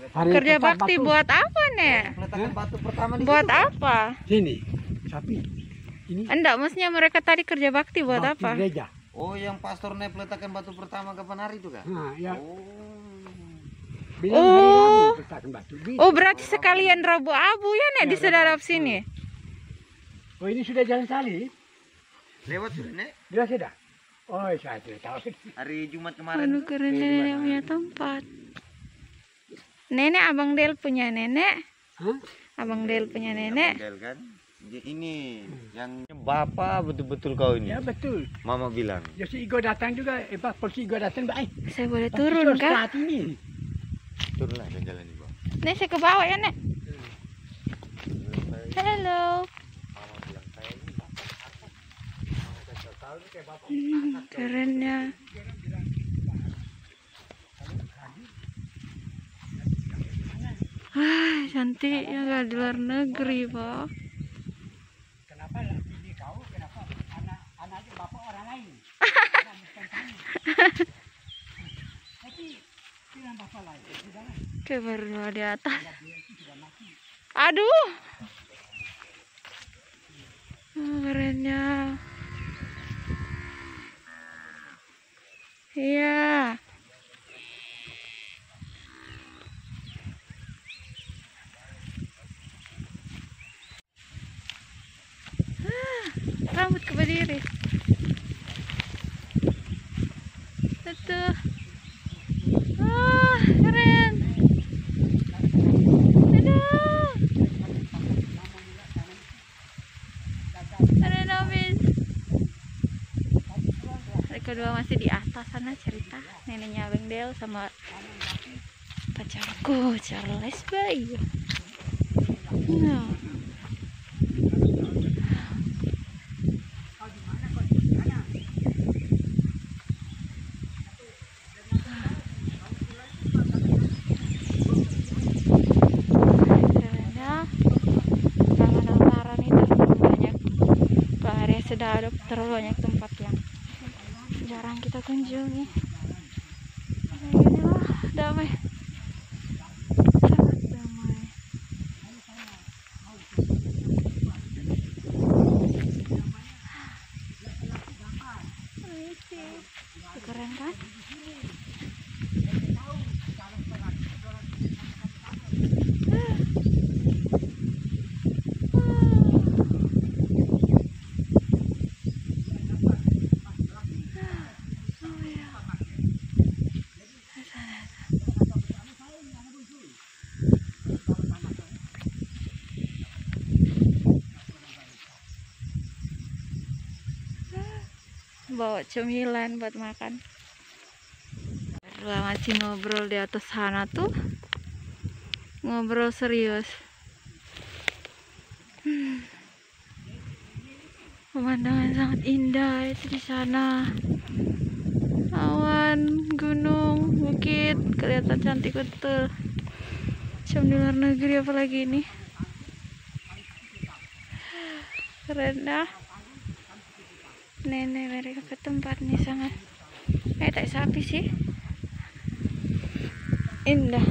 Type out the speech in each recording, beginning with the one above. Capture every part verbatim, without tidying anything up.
Hari Kerja tempat bakti batu. buat apa, Nek? Peletakan batu pertama di Buat situ, Pak. apa? Sini, sapi. Ini Enggak, maksudnya mereka tadi kerja bakti buat bakti apa? gereja. Oh, yang pastor Nek peletakan batu pertama kapan hari itu, Kak? Nah, ya. Oh. Bilang Oh. hari Rabu letakkan batu. Gitu. Oh, berarti sekalian Rabu Abu ya, Nek, Ya, di Rabu sedarap Abu. sini. Oh, ini sudah jalan salib. Lewat sudah, Nek. Dia sudah. Oh, saya tidak tahu. Hari Jumat kemarin. Aduh, keren nenek punya tempat. Nenek, Abang Del punya nenek. Hah? Abang Del punya nenek. Model kan? Jadi ini yang bapak betul-betul kau ini. Ya betul. Mama bilang. Ya si Igo datang juga. Eh, Pak polisi Igo datang. Eh, Saya boleh Pak, turun, kita Kak? saat ini. Turunlah ke jalan di bawah. Nek, saya ke bawah ya, Nek. Halo. Mama bilang saya ini bapak. Hmm, kerennya. Ah, cantiknya gak di luar negeri, Pak. Kenapa ini kau? Kenapa anak anaknya bapak orang lain? Tapi bilang bapak lain. Kayak baru dua di atas. Aduh. Oh, kerennya. Iya. Ah, rambut ke berdiri. Itu. Ah, keren. Aduh. Keren habis. Mereka dua masih di atas sana cerita. Neneknya Abang Del sama pacarku Charles Bayu. Nah. Sudah ada terlalu banyak tempat yang jarang kita kunjungi. Inilah damai, sangat damai. Keren kan? Bawa cemilan buat makan. Berdua masih ngobrol di atas sana tuh, ngobrol serius. Hmm. Pemandangan sangat indah itu di sana. Awan, gunung, bukit, kelihatan cantik betul. Macam di luar negeri apalagi ini. Keren dah. Nenek mereka ke tempat nih sangat. Eh, tak sapi sih. Indah.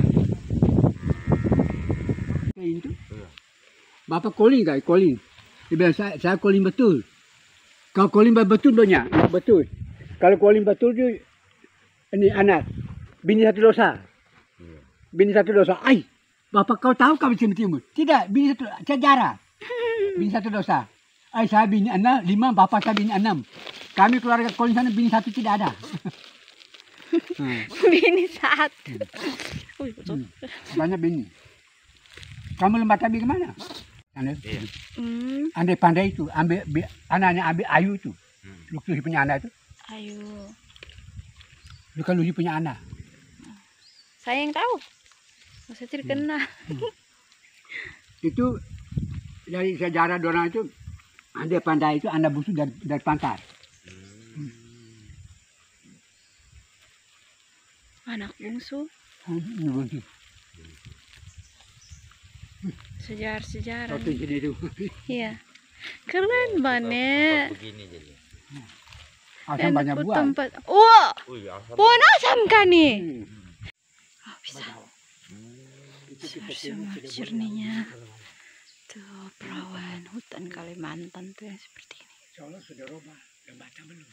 Itu. Bapak calling kan? Calling. Dia bilang saya, saya calling betul. Kau calling betul banyak. Betul. Kalau calling betul tu ini anak. Bini satu dosa. Bini satu dosa. Ai, bapak kau tahu kau macam timur? Tidak, bini satu sejarah. Bini satu dosa. Ai, saya bini enam, lima, bapak saya bini enam. Kami keluarga calling sana bini satu tidak ada. hmm. Bini satu. Uy, betul. Banyak bini. Kamu lembah tabi ke mana? Andai, Iya. Hmm, andai pandai itu, ambil bi- anaknya ambil Ayu itu. Hmm. Luki punya anak itu. ayo. Luka Luki punya anak. Saya yang tahu. Masa tidak kena. Itu dari sejarah dorang itu, andai pandai itu anak busuk dari, dari pantai. Anak bungsu. Hmm, busuk. Sejarah-sejarah. Satu sini itu. Iya. Keren banget. Begini jadi. Asam banyak buah. Tempat. Wah, Wih, asam. pohon asam kan nih. Hmm. Oh, bisa. Sumber jernihnya tuh perawan hutan Kalimantan tuh yang seperti ini. Insya Allah sudah robah, dan Batam belum.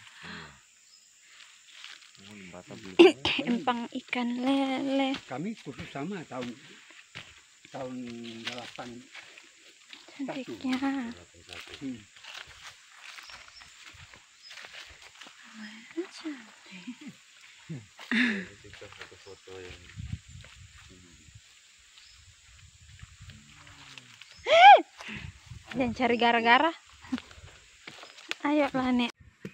Oh, Batam belum. Empang ikan lele. Kami khusus sama tahun tahun delapan. Cantiknya. Hmm. Cantik. Kita foto-foto yang Jangan cari gara-gara. Ayo lah nek.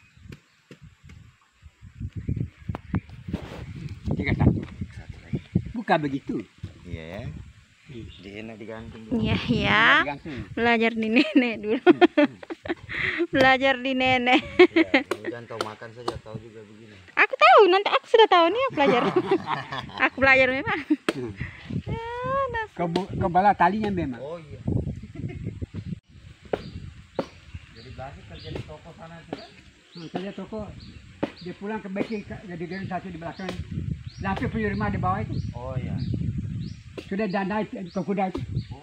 Tiga satu. satu lagi. Bukan begitu. Iya ya. Dia enak digantung dulu. Iya ya. Digantung. Belajar di nenek dulu. Belajar di nenek. Iya, kemudian kau makan saja tahu juga begini. Aku tahu, nanti aku sudah tahu nih aku belajar. Aku belajar memang. Ya, das- Kau kau bala talinya memang. Oh iya. Jadi Blasik kerja di toko sana itu kan? Hmm, saya toko dia pulang ke backing jadi gedung satu di belakang. Lapis punya rumah di bawah itu. Oh iya. Sudah dan naik ke kuda itu. Oh